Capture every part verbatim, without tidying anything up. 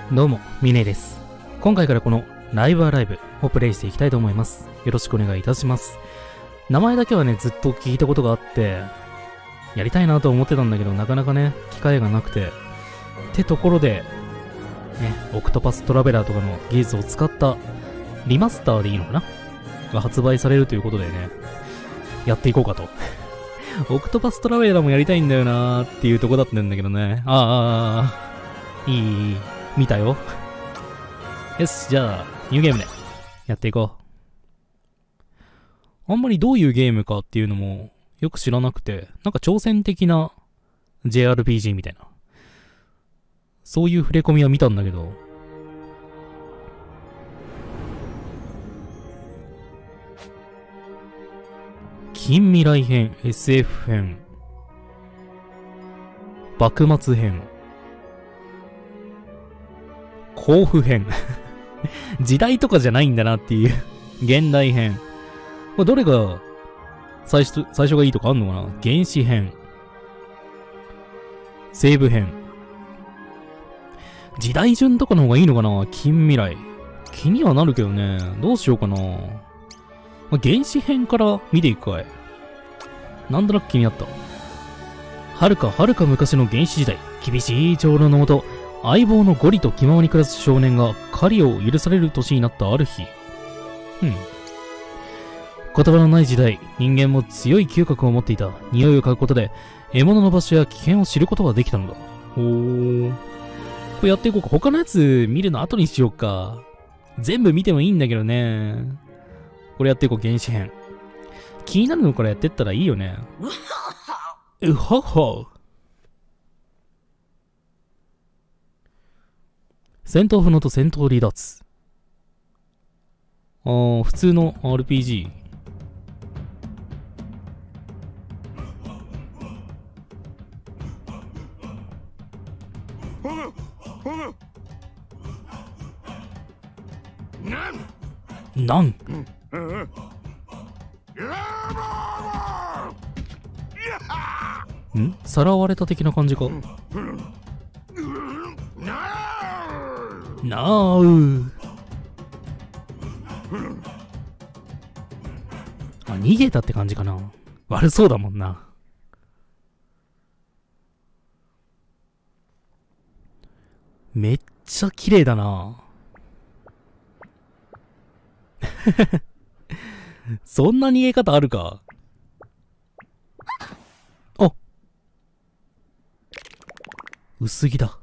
どうも、ミネです。今回からこのライブアライブをプレイしていきたいと思います。よろしくお願いいたします。名前だけはね、ずっと聞いたことがあって、やりたいなと思ってたんだけど、なかなかね、機会がなくて。ってところで、ね、オクトパストラベラーとかの技術を使ったリマスターでいいのかなが発売されるということでね、やっていこうかと。オクトパストラベラーもやりたいんだよなーっていうとこだったんだけどね。あーあーあー、いい、いい。見たよ。よし、じゃあ、ニューゲームでやっていこう。あんまりどういうゲームかっていうのもよく知らなくて、なんか挑戦的な ジェイアールピージー みたいな。そういう触れ込みは見たんだけど。近未来編、エスエフ 編、幕末編、甲府編。時代とかじゃないんだなっていう。現代編。これどれが最初、最初がいいとかあんのかな？原始編。西部編。時代順とかの方がいいのかな？近未来。気にはなるけどね。どうしようかな。原始編から見ていくかい。なんとなく気になった。はるかはるか昔の原始時代。厳しい長老のもと、相棒のゴリと気ままに暮らす少年が狩りを許される年になったある日。うん。言葉のない時代、人間も強い嗅覚を持っていた。匂いを嗅ぐことで、獲物の場所や危険を知ることができたのだ。ほー。これやっていこうか。他のやつ見るの後にしようか。全部見てもいいんだけどね。これやっていこう、原始編。気になるのからやってったらいいよね。うほほ。戦闘不能と戦闘離脱。あー、普通の アールピージー。なんんんさらわれた的な感じか。なーうあ、逃げたって感じかな。悪そうだもんな。めっちゃ綺麗だな。そんな逃げ方あるか。あ、薄着だ。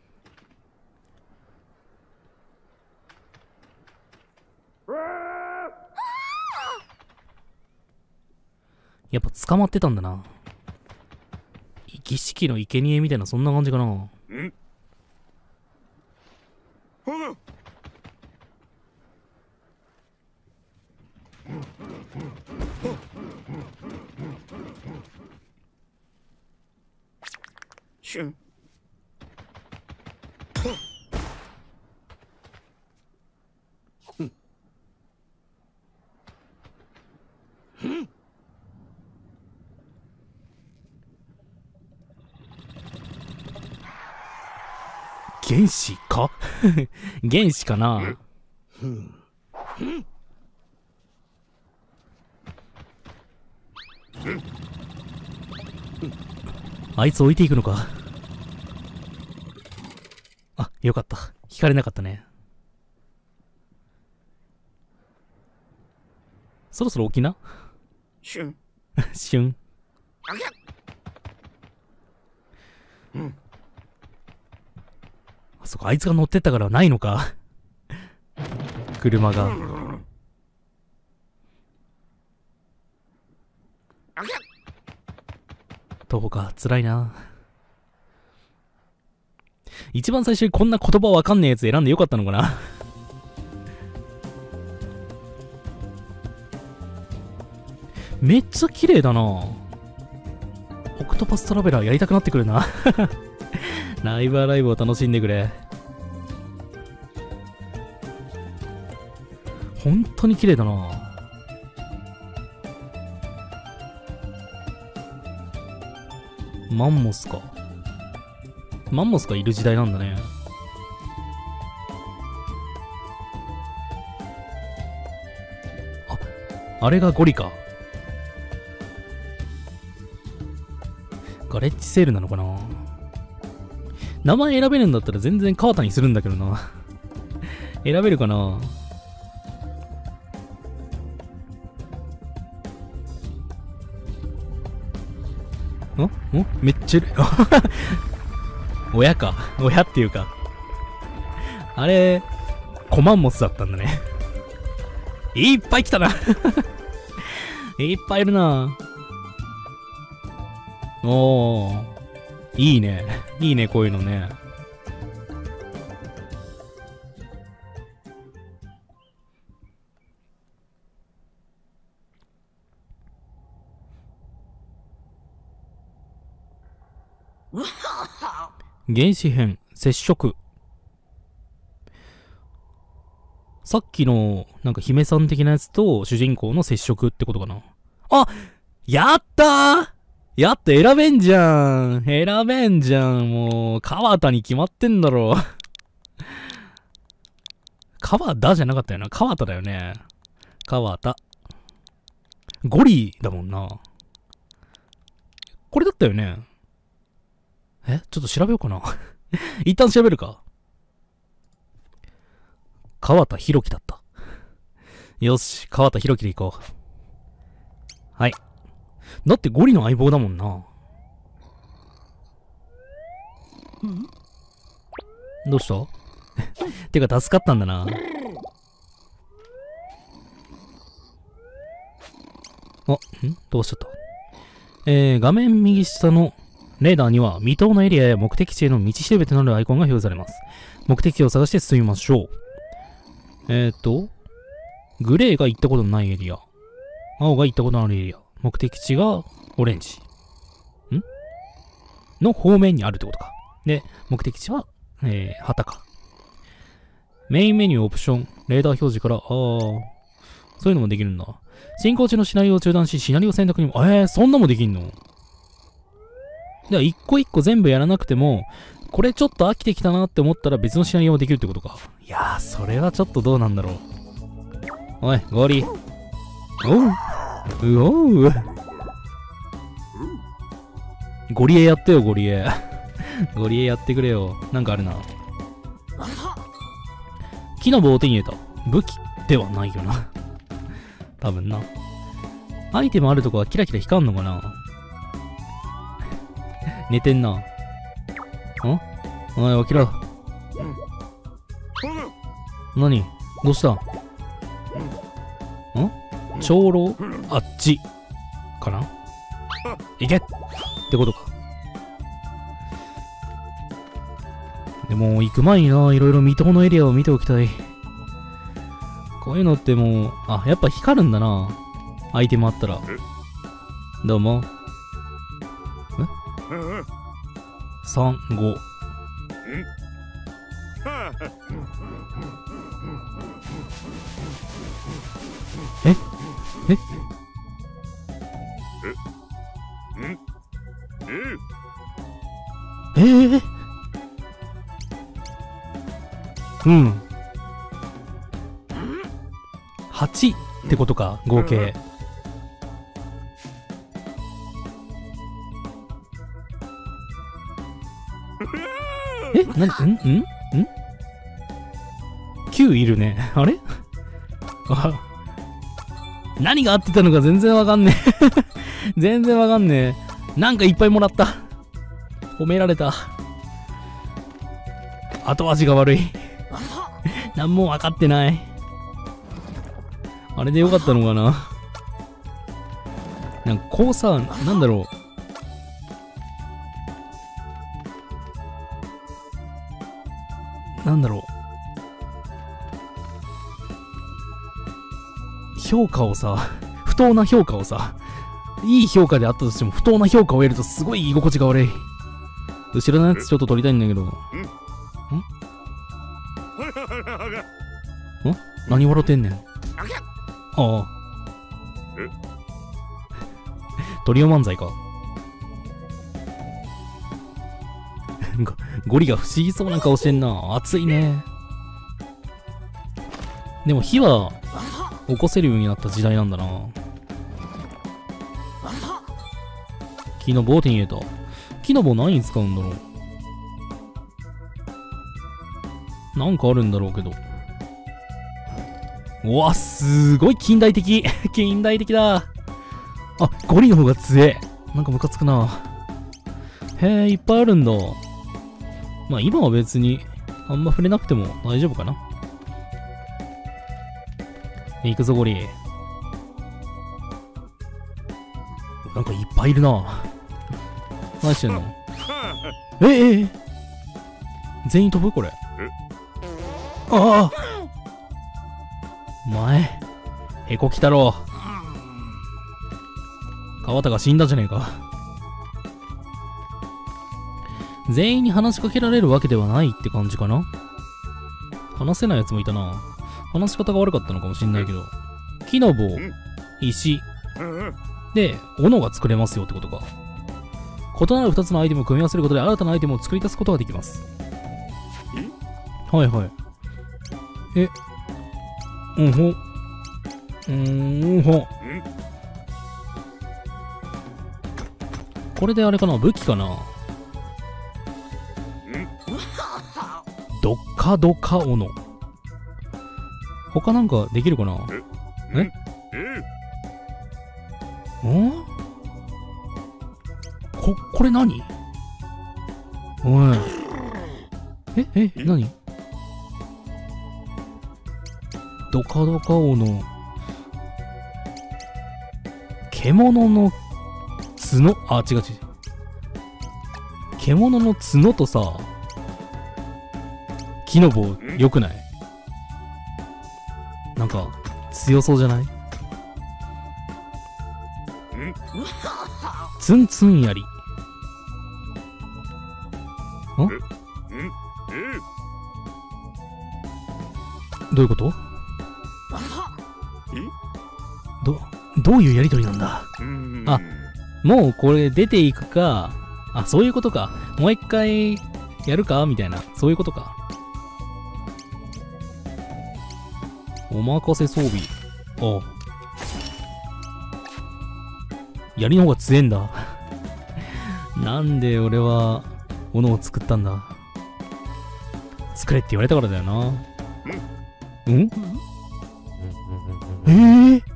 やっぱ捕まってたんだな。儀式の生贄みたいな、そんな感じかな。んシュン。原始か原始かな。あいつ置いていくのか。あ、よかった。引かれなかったね。そろそろ起きな。シュン。シュン。うん。あそこ、あいつが乗ってったからないのか。車が。徒歩か、辛いな。一番最初にこんな言葉わかんねえやつ選んでよかったのかな。めっちゃ綺麗だな。オクトパストラベラーやりたくなってくるな。ライブアライブを楽しんでくれ。本当に綺麗だな。マンモスか。マンモスがいる時代なんだね。 あれがゴリか。ガレッジセールなのかな。名前選べるんだったら全然川田にするんだけどな。選べるかな。んんめっちゃいる。親か。親っていうか。あれ、コマンモスだったんだね。いっぱい来たな。いっぱいいるな。おー。いいね。いいね、こういうのね。原始編、接触。さっきの、なんか姫さん的なやつと主人公の接触ってことかな。あ、やったーやっと選べんじゃん。選べんじゃん。もう、川田に決まってんだろ。川田じゃなかったよな。川田だよね。川田。ゴリだもんな。これだったよね。えちょっと調べようかな。一旦調べるか。川田博樹だった。よし、川田博樹で行こう。はい。だってゴリの相棒だもんな。どうしたてか助かったんだな。あ、んどうしちゃった。えー、画面右下のレーダーには未踏のエリアや目的地への道しるべとなるアイコンが表示されます。目的地を探して進みましょう。えーと、グレーが行ったことのないエリア。青が行ったことのあるエリア。目的地がオレンジ。んの方面にあるってことか。で、目的地は、えー、旗か。メインメニューオプション、レーダー表示から、あー、そういうのもできるんだ。進行中のシナリオを中断し、シナリオ選択にも、えー、そんなもできんの？では、一個一個全部やらなくても、これちょっと飽きてきたなって思ったら別のシナリオもできるってことか。いやー、それはちょっとどうなんだろう。おい、ゴリ。おう。うおう。ゴリエやってよ、ゴリエ。ゴリエやってくれよ。なんかあるな。木の棒を手に入れた。武器ではないよな。多分な。アイテムあるとこはキラキラ光んのかな。寝てんな。んおい、起きろ。何どうしたん長老あっち。かな行けってことか。でも、行く前にな、いろいろ未踏のエリアを見ておきたい。こういうのってもう、あ、やっぱ光るんだな。アイテムあったら。どうも。え ?さん、ご。えええー、うん。はちってことか、合計。えなに、んんん きゅう いるね。あれあ、何が合ってたのか全然わかんねえ。全然わかんねえ。なんかいっぱいもらった。褒められた。後味が悪い。なんも分かってない。あれでよかったのかな。なんかこうさ、なんだろう。なんだろう。評価をさ、不当な評価をさ、いい評価であったとしても不当な評価を得るとすごい居心地が悪い。後ろのやつちょっと撮りたいんだけど。んん何笑ってんねん。ああ。トリオ漫才か。ゴリが不思議そうな顔してんな。熱いね。でも火は、 起こせるようになった時代なんだな。木の棒手に入れた。木の棒何に使うんだろう。なんかあるんだろうけど。うわ、すごい近代的近代的だ。あ、ゴリの方が強え。なんかムカつくな。へえ、いっぱいあるんだ。まあ今は別にあんま触れなくても大丈夫かな。行くぞゴリ。なんかいっぱいいるな。何してんの。えええ全員飛ぶこれ。ああ前へこきたろ。川田が死んだじゃねえか。全員に話しかけられるわけではないって感じかな。話せないやつもいたな。話し方が悪かったのかもしんないけど。木の棒、石で斧が作れますよってことか。異なるふたつのアイテムを組み合わせることで新たなアイテムを作り出すことができます。はいはい。え、うんほ。うーんほ。これであれかな、武器かな。どっかどか斧。他なんかできるかな。えんこ、これ何。おい。え、え、何どかどか斧。獣の角、あ、違う違う。獣の角とさ、木の棒、よくない？なんか、強そうじゃない？ツンツン槍。ん？どういうこと？ど、どういうやりとりなんだ？あ、もうこれ出ていくか。あ、そういうことか。もう一回やるかみたいな。そういうことか。お任せ装備。ああ。槍の方が強えんだ。なんで俺は、斧を作ったんだ。作れって言われたからだよな。ん？えぇ、ー、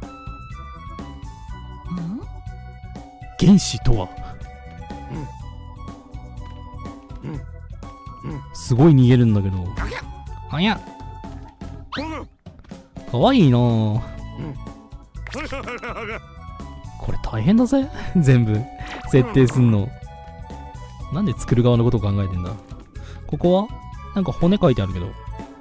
原子とは。すごい逃げるんだけど。あやっ。かわいいなぁ。これ大変だぜ。全部設定すんの。なんで作る側のことを考えてんだ。ここはなんか骨書いてあるけど。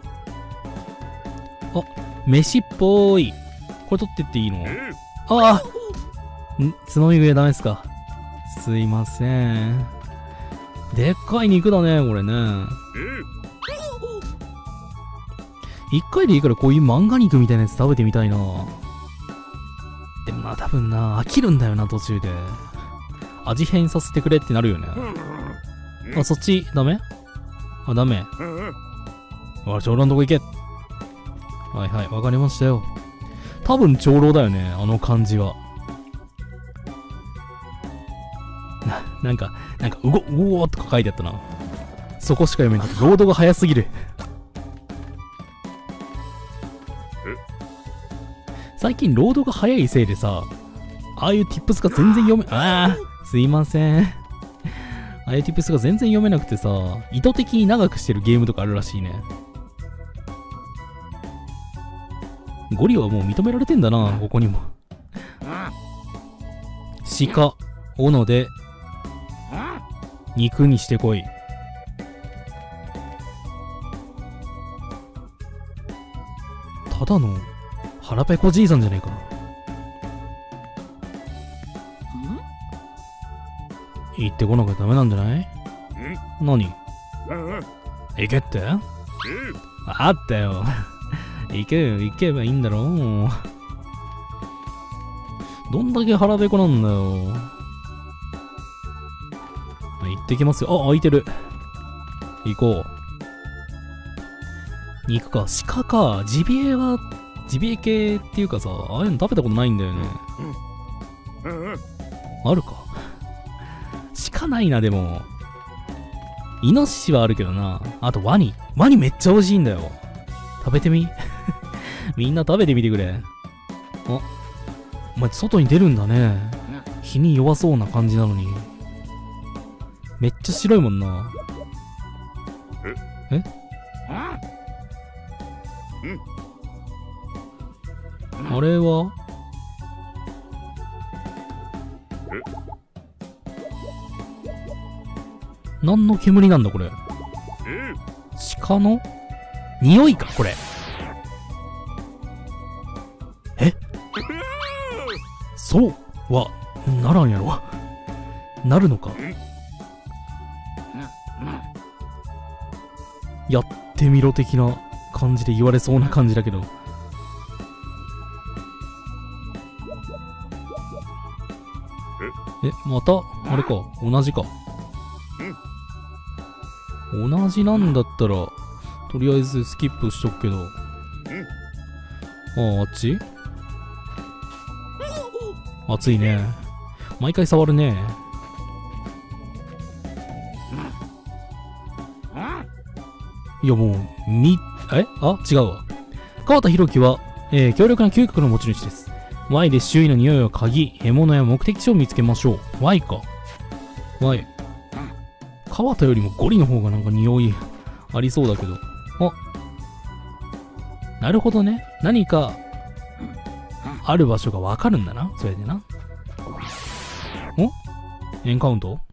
あ、飯っぽい。これ取ってっていいの？ああん、つまみ食いダメですか。すいません。でっかい肉だね、これね。一回でいいからこういう漫画肉みたいなやつ食べてみたいな。でもな、多分な、飽きるんだよな、途中で。味変させてくれってなるよね。あ、そっち、ダメ？あ、ダメ。あ、長老のとこ行け。はいはい、わかりましたよ。多分長老だよね、あの感じは。な、なんか、なんか、うご、うおーとか書いてあったな。そこしか読めない。ロードが早すぎる。最近ロードが早いせいでさ、ああいう tips が全然読め、ああ、すいません。ああいう tips が全然読めなくてさ、意図的に長くしてるゲームとかあるらしいね。ゴリはもう認められてんだな、ここにも。鹿、斧で、肉にしてこい。ただの、腹ペコじいさんじゃねえか。行ってこなきゃダメなんじゃない？何？行けって？あったよ。行けよ、行けばいいんだろう。どんだけ腹ペコなんだよ。行ってきますよ。あ、開いてる。行こう。肉か、鹿か。ジビエはジビエ系っていうかさ、ああいうの食べたことないんだよね。あるか。鹿ないな、でも。イノシシはあるけどな。あとワニ。ワニめっちゃ美味しいんだよ。食べてみみんな食べてみてくれ。あ、お前外に出るんだね。日に弱そうな感じなのに。めっちゃ白いもんな。え？あれは？何の煙なんだこれ。鹿の匂いかこれ。え？そうはならんやろ。なるのか。やってみろ的な感じで言われそうな感じだけど。え、またあれか、同じか。同じなんだったらとりあえずスキップしとくけど。ああ、あっち熱いね。毎回触るね。いやもう、み、えあ違うわ。川田博樹は、えー、強力な嗅覚の持ち主です。Y で周囲の匂いを嗅ぎ、獲物や目的地を見つけましょう。Y か。Y。川田よりもゴリの方がなんか匂いありそうだけど。あ。なるほどね。何か、ある場所がわかるんだな。それでな。お？エンカウント？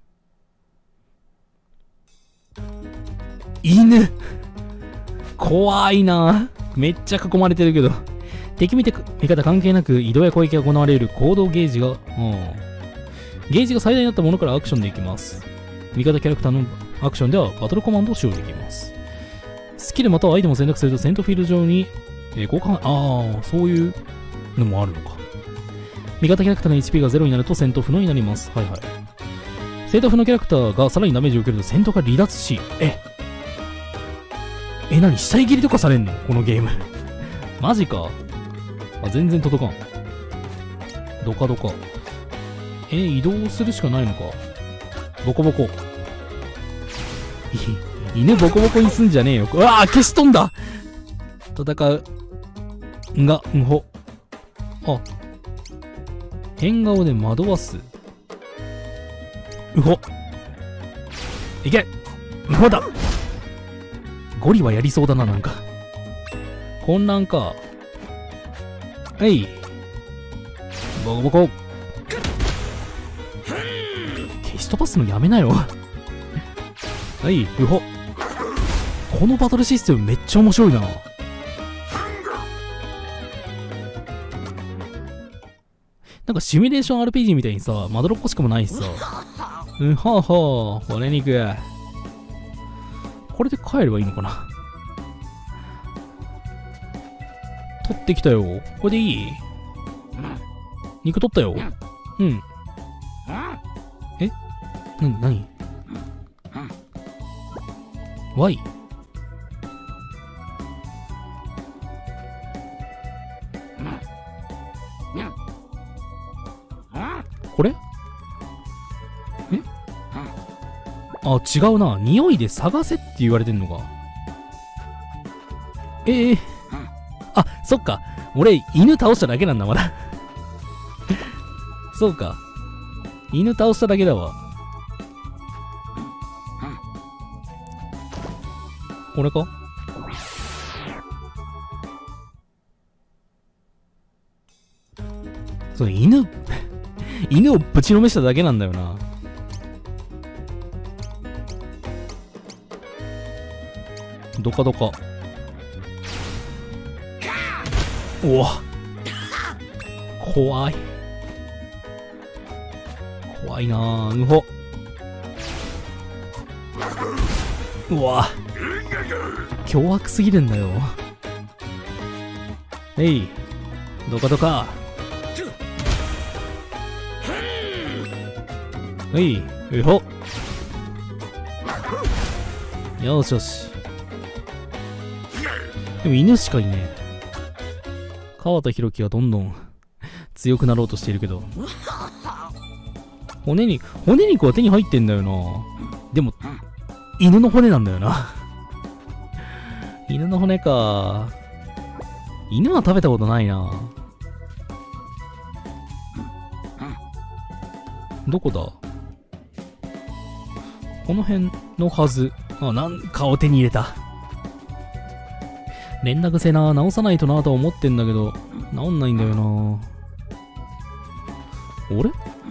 犬怖いな。めっちゃ囲まれてるけど。敵味方関係なく移動や攻撃が行われる行動ゲージが、うん。ゲージが最大になったものからアクションでいきます。味方キャラクターのアクションではバトルコマンドを使用できます。スキルまたはアイテムを選択すると戦闘フィールド上に、えー、交換、ああ、そういうのもあるのか。味方キャラクターの エイチピー がゼロになると戦闘不能になります。はいはい。戦闘不能キャラクターがさらにダメージを受けると戦闘から離脱し、ええ、何死体切りとかされんのこのゲーム。マジか。あ、全然届かん。ドカドカ。えー、移動するしかないのか。ボコボコ。犬ボコボコにすんじゃねえよ。うわぁ、消し飛んだ。戦う。が、んほ。あ。変顔で惑わす。うほ。いけ。うほだ。ゴリはやりそうだな、なんか。混乱か。はい。ボコボコ。消し飛ばすのやめなよ。はい、うほ。このバトルシステムめっちゃ面白いな。なんかシミュレーション アールピージー みたいにさ、まどろっこしくもないしさ。うんはあはあ、骨肉。これで帰ればいいのかな。取ってきたよ。これでいい？肉取ったよ。うん。え？なになに？ Y？ これ？え？あ、違うな。匂いで探せって言われてんのか。ええー。あ、そっか。俺、犬倒しただけなんだ、まだ。そうか。犬倒しただけだわ。これか？そう、犬、犬をぶちのめしただけなんだよな。どかどか。うわ。怖い。怖いなぁ。うほ。うわ。凶悪すぎるんだよ。えい。どかどか。えい。うほ。よしよし。でも犬しかいねえ。 川田博樹がどんどん強くなろうとしているけど。骨肉、骨肉は手に入ってんだよな。でも、犬の骨なんだよな。犬の骨か。犬は食べたことないな。どこだ？この辺のはず。あ、なんかを手に入れた。連絡せな、直さないとなとは思ってんだけど、治んないんだよな。あれ？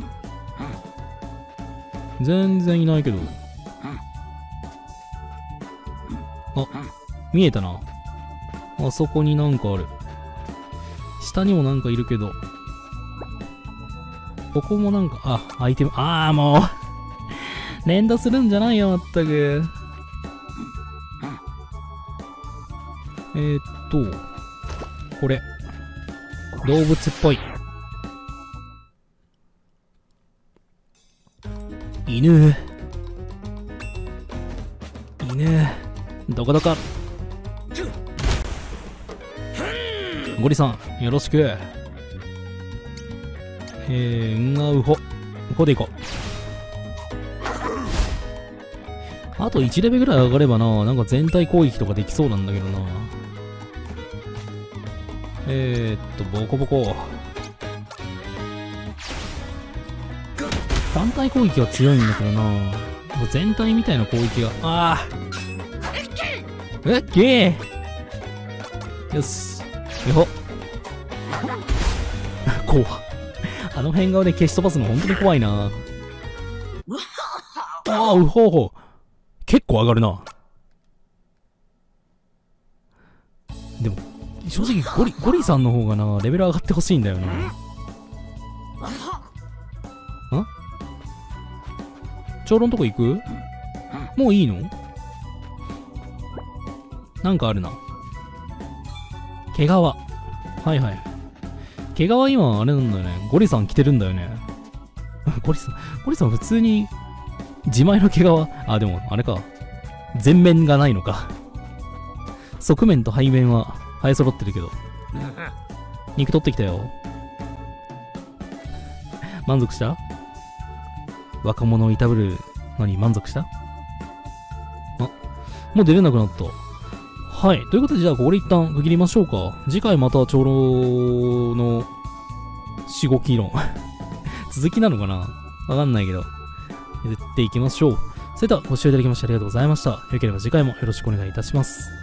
全然いないけど。あ、見えたな。あそこになんかある。下にもなんかいるけど。ここもなんか、あ、アイテム、あーもう。連打するんじゃないよ、まったく。えー、っと、これ。動物っぽい。犬。犬。どこどこ。ゴリさん、よろしく。えー、んがうほ。うほでいこう。あといちレベルぐらい上がればな、なんか全体攻撃とかできそうなんだけどな。えーっと、ボコボコ。単体攻撃は強いんだけどな。全体みたいな攻撃が、ああうっけーよし。よほ怖っ。あの変顔で消し飛ばすの本当に怖いな。ああ、うほうほう。結構上がるな。でも、正直ゴリ、ゴリさんの方がな、レベル上がってほしいんだよな。ん？長老のとこ行く？もういいの？なんかあるな。毛皮。はいはい。毛皮今あれなんだよね。ゴリさん着てるんだよね。ゴリさん、ゴリさん普通に自前の毛皮。あ、でもあれか。全面がないのか。側面と背面は生え揃ってるけど。肉取ってきたよ。満足した？若者をいたぶるのに満足した？あ、もう出れなくなった。はい。ということで、じゃあ、ここで一旦区切りましょうか。次回また長老のしごき論。続きなのかな？わかんないけど。やっていきましょう。それでは、ご視聴いただきましてありがとうございました。よければ次回もよろしくお願いいたします。